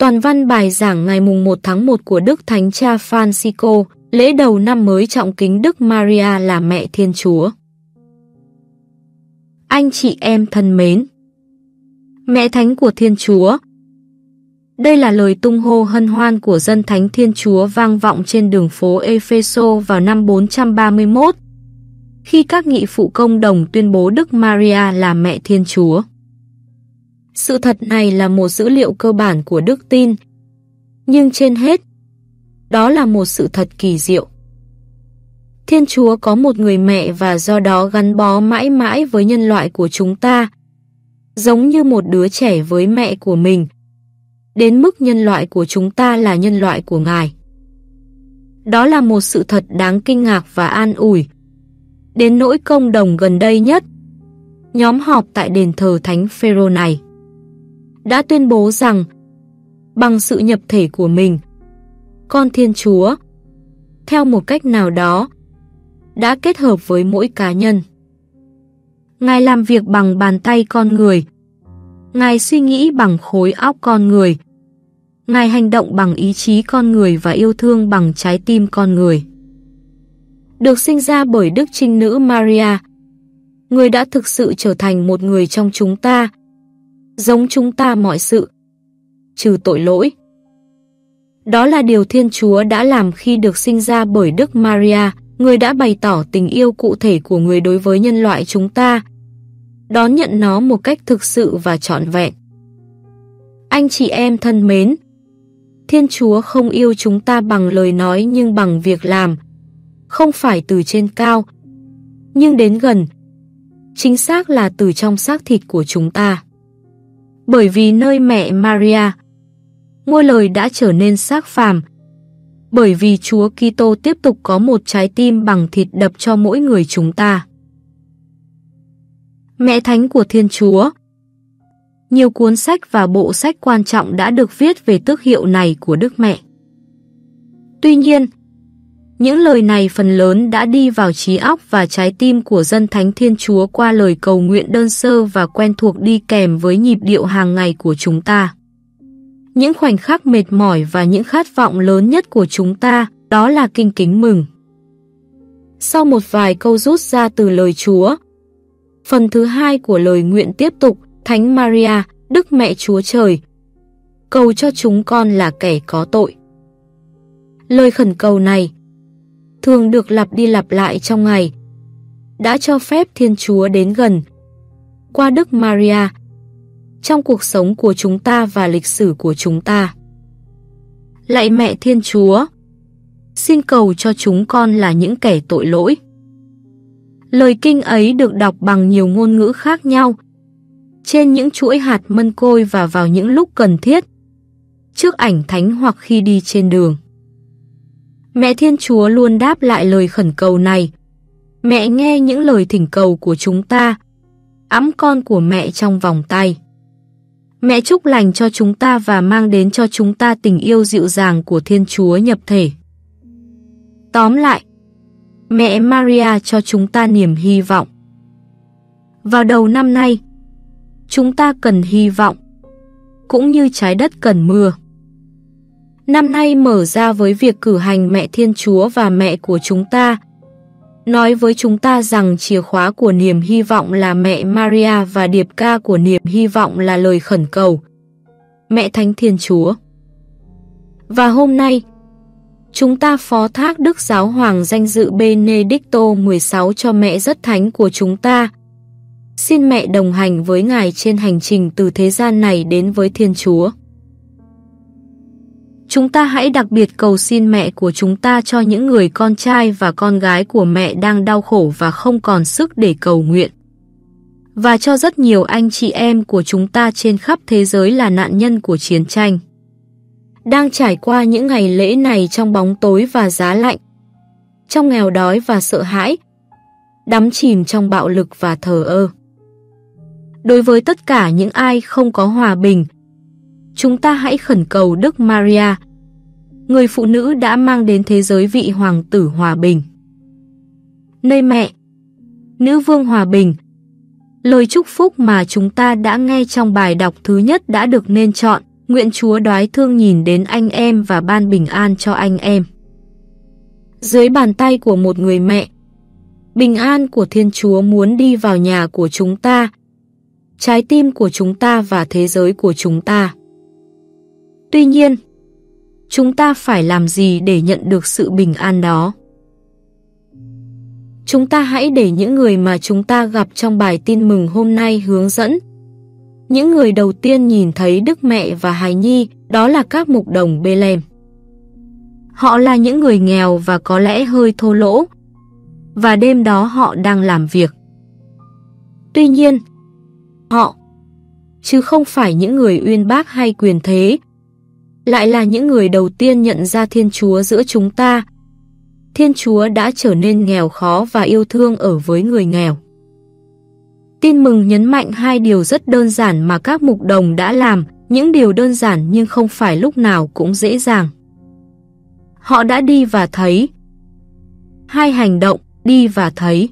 Toàn văn bài giảng ngày mùng 1 tháng 1 của Đức Thánh Cha Francisco, lễ đầu năm mới trọng kính Đức Maria là Mẹ Thiên Chúa. Anh chị em thân mến, Mẹ Thánh của Thiên Chúa. Đây là lời tung hô hân hoan của dân Thánh Thiên Chúa vang vọng trên đường phố Epheso vào năm 431, khi các nghị phụ công đồng tuyên bố Đức Maria là Mẹ Thiên Chúa. Sự thật này là một dữ liệu cơ bản của đức tin, nhưng trên hết, đó là một sự thật kỳ diệu. Thiên Chúa có một người mẹ và do đó gắn bó mãi mãi với nhân loại của chúng ta, giống như một đứa trẻ với mẹ của mình, đến mức nhân loại của chúng ta là nhân loại của Ngài. Đó là một sự thật đáng kinh ngạc và an ủi. Đến nỗi công đồng gần đây nhất, nhóm họp tại đền thờ Thánh Phêrô này, đã tuyên bố rằng, bằng sự nhập thể của mình, con Thiên Chúa, theo một cách nào đó, đã kết hợp với mỗi cá nhân. Ngài làm việc bằng bàn tay con người, Ngài suy nghĩ bằng khối óc con người, Ngài hành động bằng ý chí con người và yêu thương bằng trái tim con người. Được sinh ra bởi Đức Trinh Nữ Maria, Người đã thực sự trở thành một người trong chúng ta, giống chúng ta mọi sự, trừ tội lỗi. Đó là điều Thiên Chúa đã làm khi được sinh ra bởi Đức Maria, Người đã bày tỏ tình yêu cụ thể của Người đối với nhân loại chúng ta, đón nhận nó một cách thực sự và trọn vẹn. Anh chị em thân mến, Thiên Chúa không yêu chúng ta bằng lời nói nhưng bằng việc làm, không phải từ trên cao, nhưng đến gần, chính xác là từ trong xác thịt của chúng ta. Bởi vì nơi mẹ Maria, ngôi lời đã trở nên xác phàm, bởi vì Chúa Kitô tiếp tục có một trái tim bằng thịt đập cho mỗi người chúng ta. Mẹ Thánh của Thiên Chúa. Nhiều cuốn sách và bộ sách quan trọng đã được viết về tước hiệu này của Đức Mẹ. Tuy nhiên, những lời này phần lớn đã đi vào trí óc và trái tim của dân Thánh Thiên Chúa qua lời cầu nguyện đơn sơ và quen thuộc đi kèm với nhịp điệu hàng ngày của chúng ta. Những khoảnh khắc mệt mỏi và những khát vọng lớn nhất của chúng ta, đó là kinh kính mừng. Sau một vài câu rút ra từ lời Chúa, phần thứ hai của lời nguyện tiếp tục, Thánh Maria, Đức Mẹ Chúa Trời, cầu cho chúng con là kẻ có tội. Lời khẩn cầu này, thường được lặp đi lặp lại trong ngày, đã cho phép Thiên Chúa đến gần, qua Đức Maria, trong cuộc sống của chúng ta và lịch sử của chúng ta. Lạy Mẹ Thiên Chúa, xin cầu cho chúng con là những kẻ tội lỗi. Lời kinh ấy được đọc bằng nhiều ngôn ngữ khác nhau, trên những chuỗi hạt mân côi và vào những lúc cần thiết, trước ảnh thánh hoặc khi đi trên đường. Mẹ Thiên Chúa luôn đáp lại lời khẩn cầu này. Mẹ nghe những lời thỉnh cầu của chúng ta, ẵm con của mẹ trong vòng tay. Mẹ chúc lành cho chúng ta và mang đến cho chúng ta tình yêu dịu dàng của Thiên Chúa nhập thể. Tóm lại, mẹ Maria cho chúng ta niềm hy vọng. Vào đầu năm nay, chúng ta cần hy vọng, cũng như trái đất cần mưa. Năm nay mở ra với việc cử hành Mẹ Thiên Chúa và mẹ của chúng ta, nói với chúng ta rằng chìa khóa của niềm hy vọng là mẹ Maria và điệp ca của niềm hy vọng là lời khẩn cầu, Mẹ Thánh Thiên Chúa. Và hôm nay, chúng ta phó thác Đức Giáo Hoàng danh dự Benedicto XVI cho mẹ rất thánh của chúng ta. Xin mẹ đồng hành với Ngài trên hành trình từ thế gian này đến với Thiên Chúa. Chúng ta hãy đặc biệt cầu xin mẹ của chúng ta cho những người con trai và con gái của mẹ đang đau khổ và không còn sức để cầu nguyện. Và cho rất nhiều anh chị em của chúng ta trên khắp thế giới là nạn nhân của chiến tranh, đang trải qua những ngày lễ này trong bóng tối và giá lạnh, trong nghèo đói và sợ hãi, đắm chìm trong bạo lực và thờ ơ. Đối với tất cả những ai không có hòa bình, chúng ta hãy khẩn cầu Đức Maria, người phụ nữ đã mang đến thế giới vị hoàng tử hòa bình. Nơi mẹ, nữ vương hòa bình, lời chúc phúc mà chúng ta đã nghe trong bài đọc thứ nhất đã được nên chọn, Nguyện Chúa đoái thương nhìn đến anh em và ban bình an cho anh em. Dưới bàn tay của một người mẹ, bình an của Thiên Chúa muốn đi vào nhà của chúng ta, trái tim của chúng ta và thế giới của chúng ta. Tuy nhiên, chúng ta phải làm gì để nhận được sự bình an đó? Chúng ta hãy để những người mà chúng ta gặp trong bài tin mừng hôm nay hướng dẫn. Những người đầu tiên nhìn thấy Đức Mẹ và hài nhi, đó là các mục đồng Bê-lem. Họ là những người nghèo và có lẽ hơi thô lỗ, và đêm đó họ đang làm việc. Tuy nhiên, họ, chứ không phải những người uyên bác hay quyền thế, lại là những người đầu tiên nhận ra Thiên Chúa giữa chúng ta. Thiên Chúa đã trở nên nghèo khó và yêu thương ở với người nghèo. Tin mừng nhấn mạnh hai điều rất đơn giản mà các mục đồng đã làm, những điều đơn giản nhưng không phải lúc nào cũng dễ dàng. Họ đã đi và thấy. Hai hành động, đi và thấy.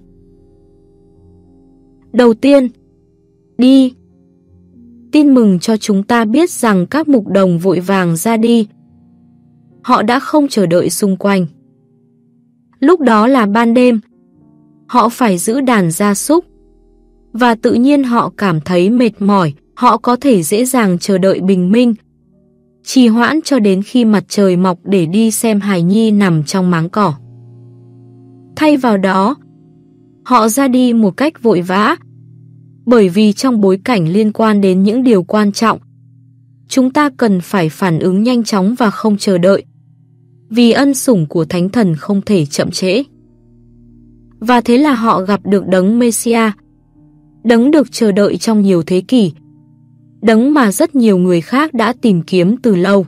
Đầu tiên, đi. Tin mừng cho chúng ta biết rằng các mục đồng vội vàng ra đi. Họ đã không chờ đợi xung quanh. Lúc đó là ban đêm. Họ phải giữ đàn gia súc. Và tự nhiên họ cảm thấy mệt mỏi, họ có thể dễ dàng chờ đợi bình minh, trì hoãn cho đến khi mặt trời mọc để đi xem hài nhi nằm trong máng cỏ. Thay vào đó, họ ra đi một cách vội vã, bởi vì trong bối cảnh liên quan đến những điều quan trọng, chúng ta cần phải phản ứng nhanh chóng và không chờ đợi, vì ân sủng của Thánh Thần không thể chậm trễ. Và thế là họ gặp được Đấng Messiah, Đấng được chờ đợi trong nhiều thế kỷ, Đấng mà rất nhiều người khác đã tìm kiếm từ lâu.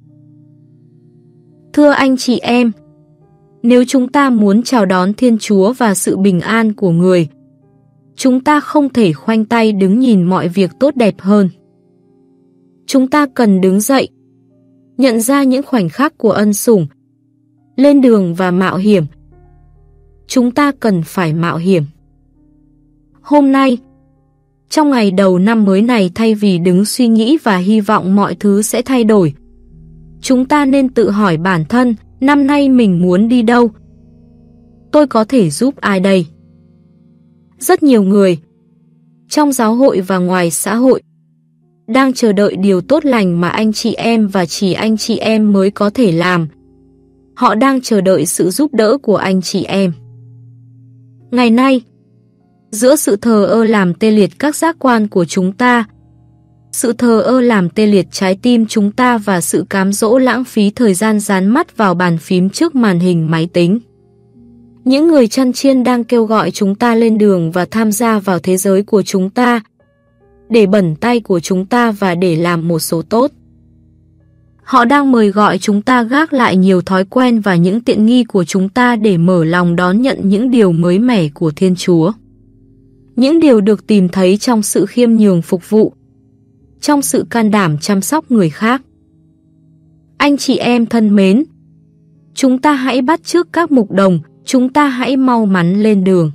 Thưa anh chị em, nếu chúng ta muốn chào đón Thiên Chúa và sự bình an của người, chúng ta không thể khoanh tay đứng nhìn mọi việc tốt đẹp hơn. Chúng ta cần đứng dậy, nhận ra những khoảnh khắc của ân sủng, lên đường và mạo hiểm. Chúng ta cần phải mạo hiểm. Hôm nay, trong ngày đầu năm mới này, thay vì đứng suy nghĩ và hy vọng mọi thứ sẽ thay đổi, chúng ta nên tự hỏi bản thân, năm nay mình muốn đi đâu? Tôi có thể giúp ai đây? Rất nhiều người, trong giáo hội và ngoài xã hội, đang chờ đợi điều tốt lành mà anh chị em và chỉ anh chị em mới có thể làm. Họ đang chờ đợi sự giúp đỡ của anh chị em. Ngày nay, giữa sự thờ ơ làm tê liệt các giác quan của chúng ta, sự thờ ơ làm tê liệt trái tim chúng ta và sự cám dỗ lãng phí thời gian dán mắt vào bàn phím trước màn hình máy tính, những người chăn chiên đang kêu gọi chúng ta lên đường và tham gia vào thế giới của chúng ta, để bẩn tay của chúng ta và để làm một số tốt. Họ đang mời gọi chúng ta gác lại nhiều thói quen và những tiện nghi của chúng ta để mở lòng đón nhận những điều mới mẻ của Thiên Chúa. Những điều được tìm thấy trong sự khiêm nhường phục vụ, trong sự can đảm chăm sóc người khác. Anh chị em thân mến, chúng ta hãy bắt chước các mục đồng, chúng ta hãy mau mắn lên đường.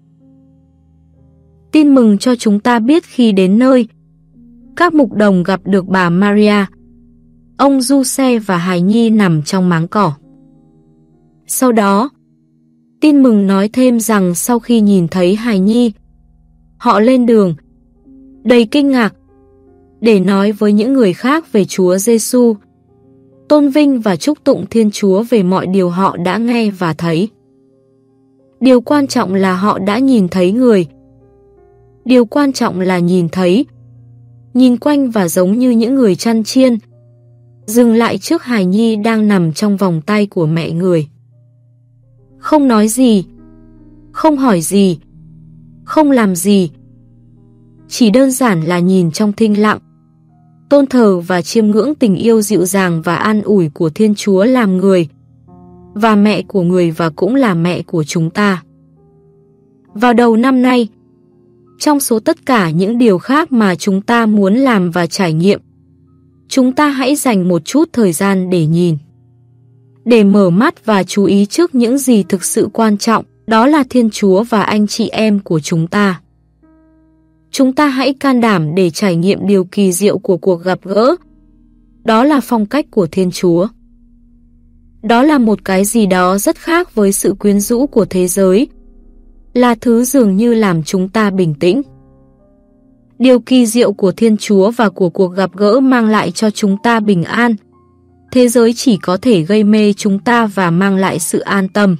Tin mừng cho chúng ta biết khi đến nơi, các mục đồng gặp được bà Maria, ông Giuse và hài nhi nằm trong máng cỏ. Sau đó, tin mừng nói thêm rằng sau khi nhìn thấy hài nhi, họ lên đường, đầy kinh ngạc, để nói với những người khác về Chúa Giêsu, tôn vinh và chúc tụng Thiên Chúa về mọi điều họ đã nghe và thấy. Điều quan trọng là họ đã nhìn thấy người. Điều quan trọng là nhìn quanh và giống như những người chăn chiên, dừng lại trước hài nhi đang nằm trong vòng tay của mẹ người. Không nói gì, không hỏi gì, không làm gì, chỉ đơn giản là nhìn trong thinh lặng, tôn thờ và chiêm ngưỡng tình yêu dịu dàng và an ủi của Thiên Chúa làm người, và mẹ của người và cũng là mẹ của chúng ta. Vào đầu năm nay, trong số tất cả những điều khác mà chúng ta muốn làm và trải nghiệm, chúng ta hãy dành một chút thời gian để nhìn, để mở mắt và chú ý trước những gì thực sự quan trọng, đó là Thiên Chúa và anh chị em của chúng ta. Chúng ta hãy can đảm để trải nghiệm điều kỳ diệu của cuộc gặp gỡ, Đó là phong cách của Thiên Chúa. Đó là một cái gì đó rất khác với sự quyến rũ của thế giới, là thứ dường như làm chúng ta bình tĩnh. Điều kỳ diệu của Thiên Chúa và của cuộc gặp gỡ mang lại cho chúng ta bình an. Thế giới chỉ có thể gây mê chúng ta và mang lại sự an tâm.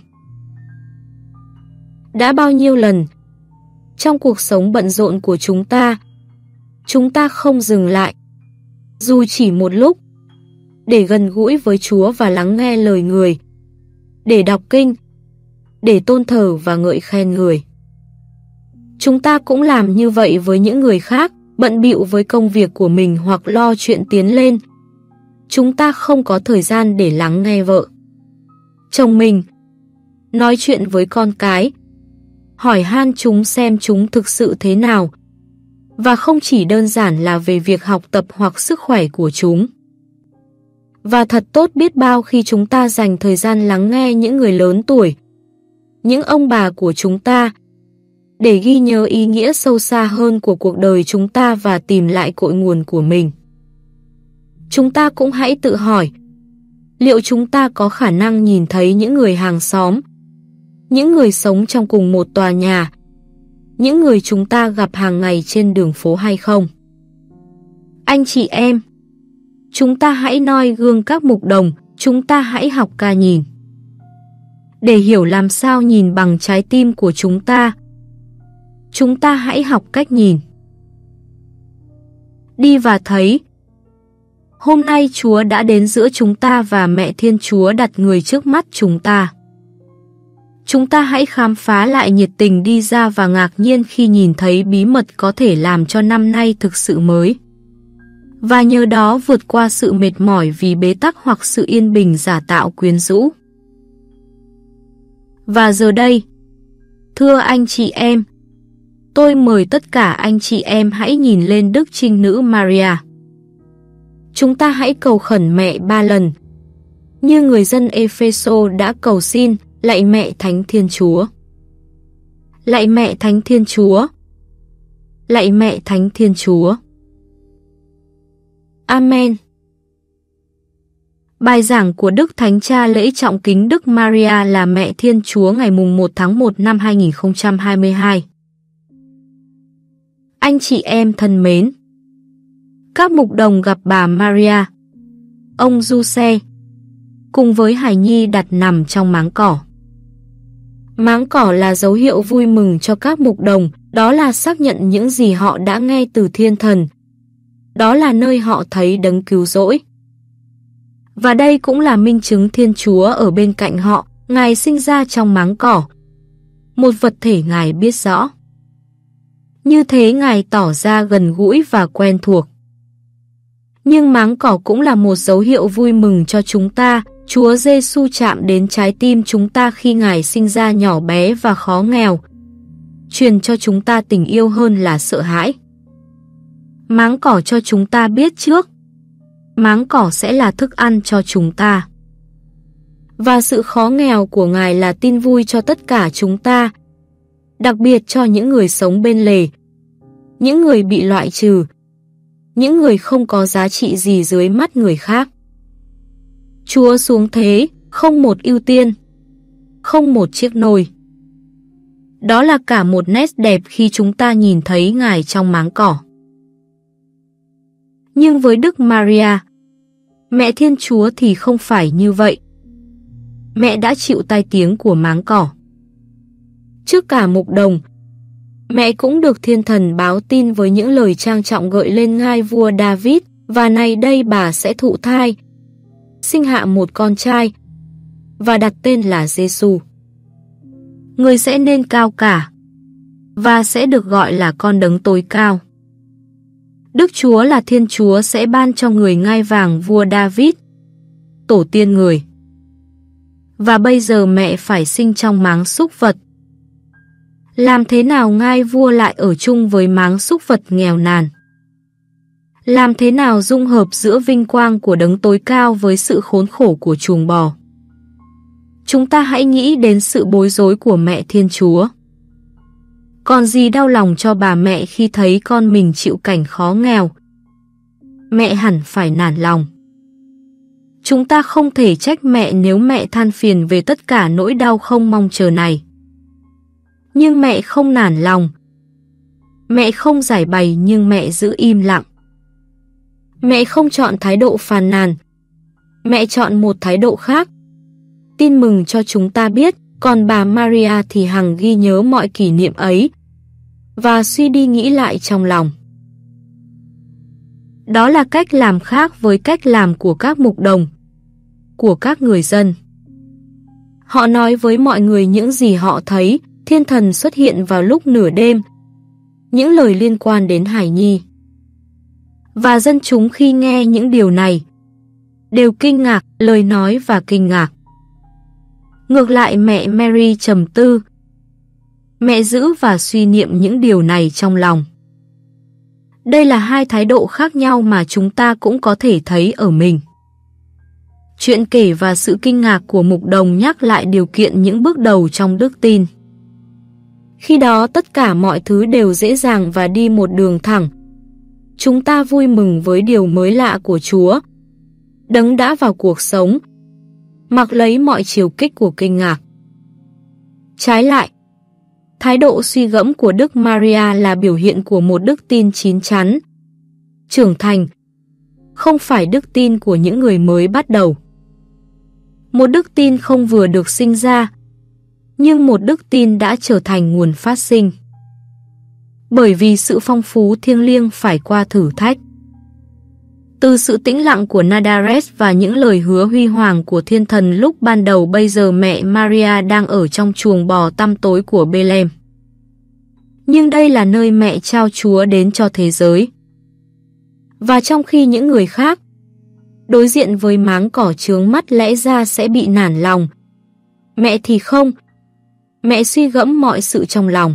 Đã bao nhiêu lần, trong cuộc sống bận rộn của chúng ta không dừng lại, dù chỉ một lúc, để gần gũi với Chúa và lắng nghe lời người, để đọc kinh, để tôn thờ và ngợi khen người. Chúng ta cũng làm như vậy với những người khác, bận bịu với công việc của mình hoặc lo chuyện tiến lên. Chúng ta không có thời gian để lắng nghe vợ, chồng mình, nói chuyện với con cái, hỏi han chúng xem chúng thực sự thế nào, và không chỉ đơn giản là về việc học tập hoặc sức khỏe của chúng. Và thật tốt biết bao khi chúng ta dành thời gian lắng nghe những người lớn tuổi, những ông bà của chúng ta, để ghi nhớ ý nghĩa sâu xa hơn của cuộc đời chúng ta và tìm lại cội nguồn của mình. Chúng ta cũng hãy tự hỏi, liệu chúng ta có khả năng nhìn thấy những người hàng xóm, những người sống trong cùng một tòa nhà, những người chúng ta gặp hàng ngày trên đường phố hay không? Anh chị em, chúng ta hãy noi gương các mục đồng, chúng ta hãy học ca nhìn. Để hiểu làm sao nhìn bằng trái tim của chúng ta hãy học cách nhìn. Đi và thấy. Hôm nay Chúa đã đến giữa chúng ta và Mẹ Thiên Chúa đặt người trước mắt chúng ta. Chúng ta hãy khám phá lại nhiệt tình đi ra và ngạc nhiên khi nhìn thấy bí mật có thể làm cho năm nay thực sự mới. Và nhờ đó vượt qua sự mệt mỏi vì bế tắc hoặc sự yên bình giả tạo quyến rũ. Và giờ đây, thưa anh chị em, tôi mời tất cả anh chị em hãy nhìn lên Đức Trinh Nữ Maria. Chúng ta hãy cầu khẩn mẹ 3 lần, như người dân Epheso đã cầu xin, lạy mẹ Thánh Thiên Chúa. Lạy mẹ Thánh Thiên Chúa. Lạy mẹ Thánh Thiên Chúa. Amen. Bài giảng của Đức Thánh Cha lễ trọng kính Đức Maria là Mẹ Thiên Chúa ngày 1 tháng 1 năm 2022. Anh chị em thân mến, các mục đồng gặp bà Maria, ông Giuse, cùng với hài nhi đặt nằm trong máng cỏ. Máng cỏ là dấu hiệu vui mừng cho các mục đồng, đó là xác nhận những gì họ đã nghe từ Thiên Thần. Đó là nơi họ thấy đấng cứu rỗi. Và đây cũng là minh chứng Thiên Chúa ở bên cạnh họ, Ngài sinh ra trong máng cỏ, một vật thể Ngài biết rõ. Như thế Ngài tỏ ra gần gũi và quen thuộc. Nhưng máng cỏ cũng là một dấu hiệu vui mừng cho chúng ta. Chúa Giêsu chạm đến trái tim chúng ta khi Ngài sinh ra nhỏ bé và khó nghèo, truyền cho chúng ta tình yêu hơn là sợ hãi. Máng cỏ cho chúng ta biết trước, máng cỏ sẽ là thức ăn cho chúng ta. Và sự khó nghèo của Ngài là tin vui cho tất cả chúng ta, đặc biệt cho những người sống bên lề, những người bị loại trừ, những người không có giá trị gì dưới mắt người khác. Chúa xuống thế, không một ưu tiên, không một chiếc nồi. Đó là cả một nét đẹp khi chúng ta nhìn thấy Ngài trong máng cỏ. Nhưng với Đức Maria, Mẹ Thiên Chúa thì không phải như vậy. Mẹ đã chịu tai tiếng của máng cỏ. Trước cả mục đồng, mẹ cũng được Thiên Thần báo tin với những lời trang trọng gợi lên ngai vua David, và này đây bà sẽ thụ thai, sinh hạ một con trai, và đặt tên là Giêsu. Người sẽ nên cao cả, và sẽ được gọi là con đấng tối cao. Đức Chúa là Thiên Chúa sẽ ban cho người ngai vàng vua David, tổ tiên người. Và bây giờ mẹ phải sinh trong máng súc vật. Làm thế nào ngai vua lại ở chung với máng súc vật nghèo nàn? Làm thế nào dung hợp giữa vinh quang của đấng tối cao với sự khốn khổ của chuồng bò? Chúng ta hãy nghĩ đến sự bối rối của Mẹ Thiên Chúa. Còn gì đau lòng cho bà mẹ khi thấy con mình chịu cảnh khó nghèo? Mẹ hẳn phải nản lòng. Chúng ta không thể trách mẹ nếu mẹ than phiền về tất cả nỗi đau không mong chờ này. Nhưng mẹ không nản lòng. Mẹ không giải bày nhưng mẹ giữ im lặng. Mẹ không chọn thái độ phàn nàn. Mẹ chọn một thái độ khác. Tin mừng cho chúng ta biết, còn bà Maria thì hằng ghi nhớ mọi kỷ niệm ấy và suy đi nghĩ lại trong lòng. Đó là cách làm khác với cách làm của các mục đồng, của các người dân. Họ nói với mọi người những gì họ thấy, thiên thần xuất hiện vào lúc nửa đêm, những lời liên quan đến hài nhi. Và dân chúng khi nghe những điều này đều kinh ngạc, lời nói và kinh ngạc. Ngược lại mẹ Mary trầm tư. Mẹ giữ và suy niệm những điều này trong lòng. Đây là hai thái độ khác nhau mà chúng ta cũng có thể thấy ở mình. Chuyện kể và sự kinh ngạc của mục đồng nhắc lại điều kiện những bước đầu trong đức tin. Khi đó tất cả mọi thứ đều dễ dàng và đi một đường thẳng. Chúng ta vui mừng với điều mới lạ của Chúa, Đấng đã vào cuộc sống, mặc lấy mọi chiều kích của kinh ngạc. Trái lại, thái độ suy gẫm của Đức Maria là biểu hiện của một đức tin chín chắn, trưởng thành, không phải đức tin của những người mới bắt đầu. Một đức tin không vừa được sinh ra, nhưng một đức tin đã trở thành nguồn phát sinh. Bởi vì sự phong phú thiêng liêng phải qua thử thách. Từ sự tĩnh lặng của Nazareth và những lời hứa huy hoàng của thiên thần lúc ban đầu, bây giờ mẹ Maria đang ở trong chuồng bò tăm tối của Bethlehem. Nhưng đây là nơi mẹ trao Chúa đến cho thế giới. Và trong khi những người khác đối diện với máng cỏ chướng mắt lẽ ra sẽ bị nản lòng, mẹ thì không. Mẹ suy gẫm mọi sự trong lòng.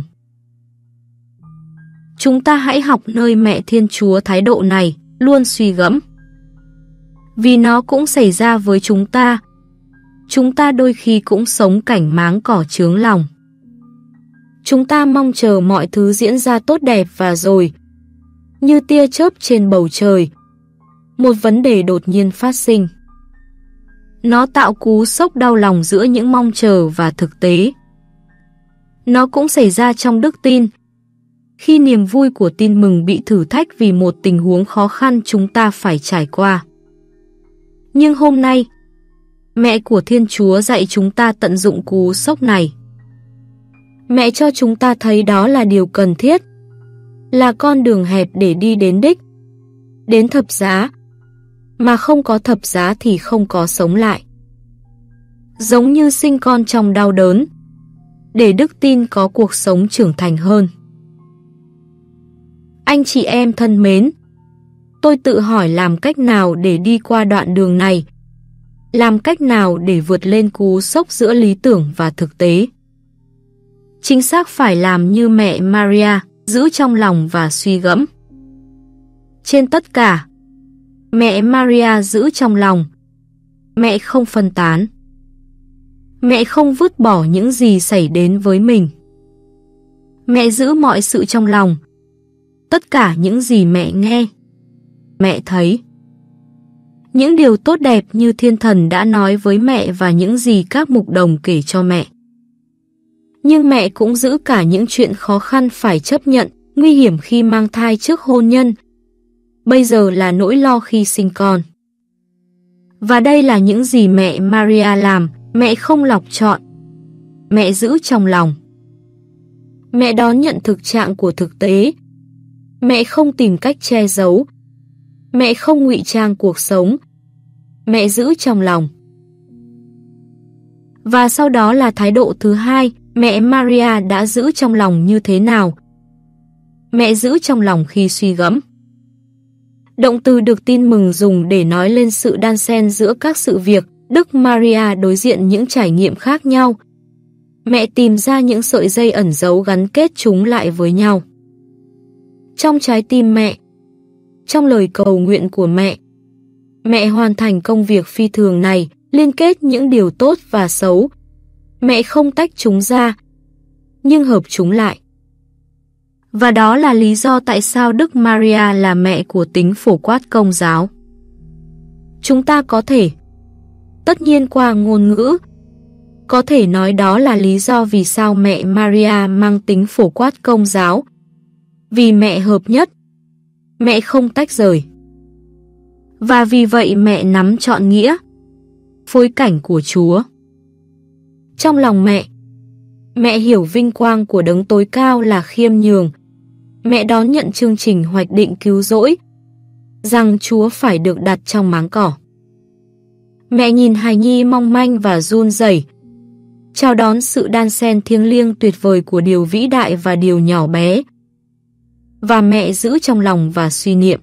Chúng ta hãy học nơi mẹ Thiên Chúa thái độ này, luôn suy gẫm. Vì nó cũng xảy ra với chúng ta. Chúng ta đôi khi cũng sống cảnh máng cỏ chướng lòng. Chúng ta mong chờ mọi thứ diễn ra tốt đẹp và rồi, như tia chớp trên bầu trời, một vấn đề đột nhiên phát sinh. Nó tạo cú sốc đau lòng giữa những mong chờ và thực tế. Nó cũng xảy ra trong đức tin, khi niềm vui của tin mừng bị thử thách vì một tình huống khó khăn chúng ta phải trải qua. Nhưng hôm nay, mẹ của Thiên Chúa dạy chúng ta tận dụng cú sốc này. Mẹ cho chúng ta thấy đó là điều cần thiết, là con đường hẹp để đi đến đích, đến thập giá, mà không có thập giá thì không có sống lại. Giống như sinh con trong đau đớn, để đức tin có cuộc sống trưởng thành hơn. Anh chị em thân mến, tôi tự hỏi làm cách nào để đi qua đoạn đường này, làm cách nào để vượt lên cú sốc giữa lý tưởng và thực tế. Chính xác phải làm như mẹ Maria, giữ trong lòng và suy gẫm. Trên tất cả, mẹ Maria giữ trong lòng. Mẹ không phân tán. Mẹ không vứt bỏ những gì xảy đến với mình. Mẹ giữ mọi sự trong lòng. Tất cả những gì mẹ nghe, mẹ thấy. Những điều tốt đẹp như thiên thần đã nói với mẹ và những gì các mục đồng kể cho mẹ. Nhưng mẹ cũng giữ cả những chuyện khó khăn phải chấp nhận, nguy hiểm khi mang thai trước hôn nhân. Bây giờ là nỗi lo khi sinh con. Và đây là những gì mẹ Maria làm, mẹ không lọc chọn. Mẹ giữ trong lòng. Mẹ đón nhận thực trạng của thực tế. Mẹ không tìm cách che giấu. Mẹ không ngụy trang cuộc sống. Mẹ giữ trong lòng. Và sau đó là thái độ thứ hai, mẹ Maria đã giữ trong lòng như thế nào? Mẹ giữ trong lòng khi suy gẫm. Động từ được tin mừng dùng để nói lên sự đan xen giữa các sự việc. Đức Maria đối diện những trải nghiệm khác nhau. Mẹ tìm ra những sợi dây ẩn giấu gắn kết chúng lại với nhau. Trong trái tim mẹ, trong lời cầu nguyện của mẹ, mẹ hoàn thành công việc phi thường này, liên kết những điều tốt và xấu. Mẹ không tách chúng ra, nhưng hợp chúng lại. Và đó là lý do tại sao Đức Maria là mẹ của tính phổ quát Công giáo. Chúng ta có thể Tất nhiên qua ngôn ngữ, có thể nói đó là lý do vì sao mẹ Maria mang tính phổ quát Công giáo. Vì mẹ hợp nhất, mẹ không tách rời. Và vì vậy mẹ nắm trọn nghĩa, phối cảnh của Chúa. Trong lòng mẹ hiểu vinh quang của Đấng Tối Cao là khiêm nhường. Mẹ đón nhận chương trình hoạch định cứu rỗi, rằng Chúa phải được đặt trong máng cỏ. Mẹ nhìn hài nhi mong manh và run rẩy, chào đón sự đan xen thiêng liêng tuyệt vời của điều vĩ đại và điều nhỏ bé. Và mẹ giữ trong lòng và suy niệm.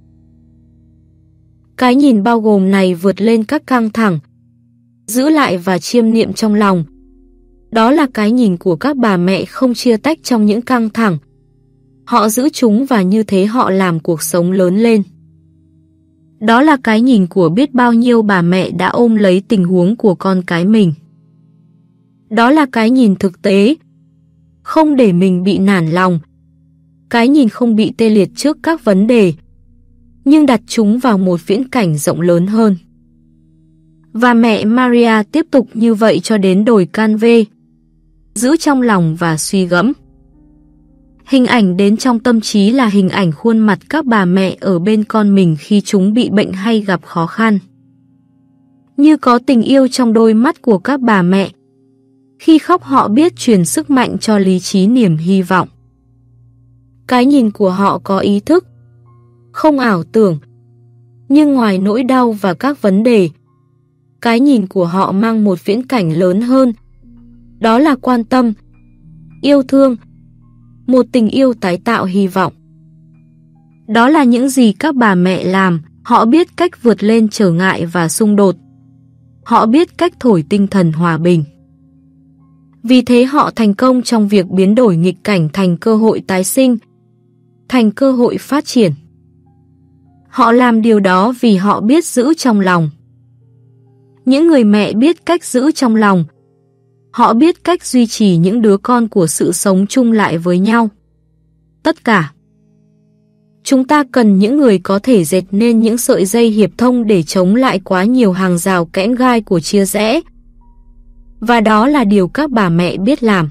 Cái nhìn bao gồm này vượt lên các căng thẳng, giữ lại và chiêm niệm trong lòng. Đó là cái nhìn của các bà mẹ không chia tách trong những căng thẳng. Họ giữ chúng và như thế họ làm cuộc sống lớn lên. Đó là cái nhìn của biết bao nhiêu bà mẹ đã ôm lấy tình huống của con cái mình. Đó là cái nhìn thực tế, không để mình bị nản lòng. Cái nhìn không bị tê liệt trước các vấn đề, nhưng đặt chúng vào một viễn cảnh rộng lớn hơn. Và mẹ Maria tiếp tục như vậy cho đến đồi Canve, giữ trong lòng và suy gẫm. Hình ảnh đến trong tâm trí là hình ảnh khuôn mặt các bà mẹ ở bên con mình khi chúng bị bệnh hay gặp khó khăn. Như có tình yêu trong đôi mắt của các bà mẹ. Khi khóc họ biết truyền sức mạnh cho lý trí niềm hy vọng. Cái nhìn của họ có ý thức, không ảo tưởng. Nhưng ngoài nỗi đau và các vấn đề, cái nhìn của họ mang một viễn cảnh lớn hơn. Đó là quan tâm, yêu thương, một tình yêu tái tạo hy vọng. Đó là những gì các bà mẹ làm. Họ biết cách vượt lên trở ngại và xung đột. Họ biết cách thổi tinh thần hòa bình. Vì thế họ thành công trong việc biến đổi nghịch cảnh thành cơ hội tái sinh, thành cơ hội phát triển. Họ làm điều đó vì họ biết giữ trong lòng. Những người mẹ biết cách giữ trong lòng. Họ biết cách duy trì những đứa con của sự sống chung lại với nhau. Tất cả. Chúng ta cần những người có thể dệt nên những sợi dây hiệp thông để chống lại quá nhiều hàng rào kẽn gai của chia rẽ. Và đó là điều các bà mẹ biết làm.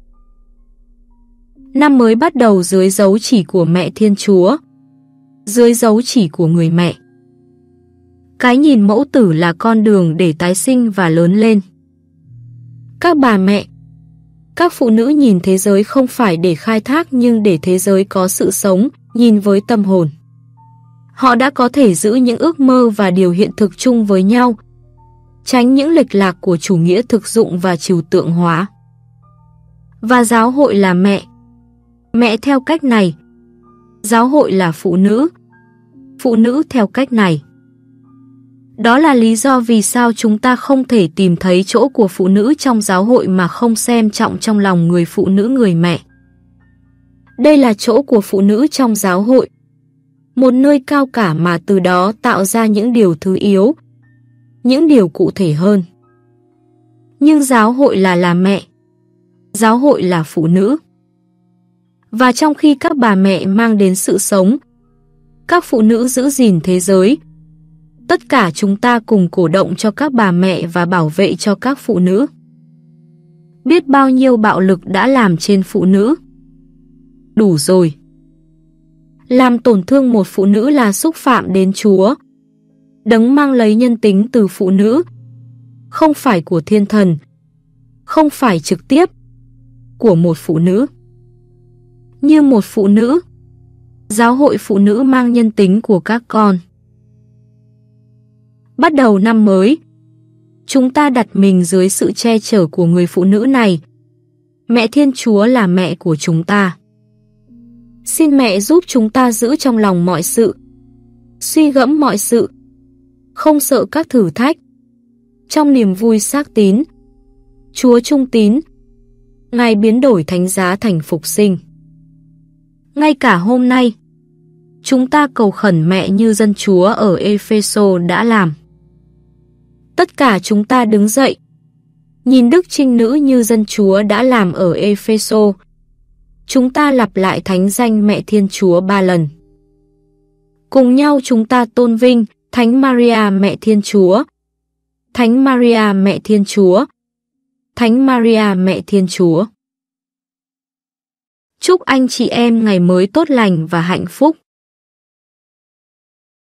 Năm mới bắt đầu dưới dấu chỉ của mẹ Thiên Chúa, dưới dấu chỉ của người mẹ. Cái nhìn mẫu tử là con đường để tái sinh và lớn lên. Các bà mẹ, các phụ nữ nhìn thế giới không phải để khai thác nhưng để thế giới có sự sống, nhìn với tâm hồn. Họ đã có thể giữ những ước mơ và điều hiện thực chung với nhau, tránh những lệch lạc của chủ nghĩa thực dụng và trừu tượng hóa. Và giáo hội là mẹ. Mẹ theo cách này. Giáo hội là phụ nữ theo cách này. Đó là lý do vì sao chúng ta không thể tìm thấy chỗ của phụ nữ trong giáo hội mà không xem trọng trong lòng người phụ nữ người mẹ. Đây là chỗ của phụ nữ trong giáo hội. Một nơi cao cả mà từ đó tạo ra những điều thứ yếu, những điều cụ thể hơn. Nhưng giáo hội là mẹ. Giáo hội là phụ nữ. Và trong khi các bà mẹ mang đến sự sống, các phụ nữ giữ gìn thế giới, tất cả chúng ta cùng cổ động cho các bà mẹ và bảo vệ cho các phụ nữ. Biết bao nhiêu bạo lực đã làm trên phụ nữ. Đủ rồi. Làm tổn thương một phụ nữ là xúc phạm đến Chúa. Đấng mang lấy nhân tính từ phụ nữ, không phải của thiên thần, không phải trực tiếp, của một phụ nữ. Như một phụ nữ, giáo hội phụ nữ mang nhân tính của các con. Bắt đầu năm mới, chúng ta đặt mình dưới sự che chở của người phụ nữ này. Mẹ Thiên Chúa là mẹ của chúng ta. Xin mẹ giúp chúng ta giữ trong lòng mọi sự, suy gẫm mọi sự, không sợ các thử thách. Trong niềm vui xác tín, Chúa trung tín, Ngài biến đổi thánh giá thành phục sinh. Ngay cả hôm nay, chúng ta cầu khẩn mẹ như dân Chúa ở Epheso đã làm. Tất cả chúng ta đứng dậy, nhìn Đức Trinh Nữ như dân Chúa đã làm ở Epheso. Chúng ta lặp lại thánh danh mẹ Thiên Chúa 3 lần. Cùng nhau chúng ta tôn vinh Thánh Maria mẹ Thiên Chúa. Thánh Maria Mẹ Thiên Chúa. Thánh Maria Mẹ Thiên Chúa. Chúc anh chị em ngày mới tốt lành và hạnh phúc.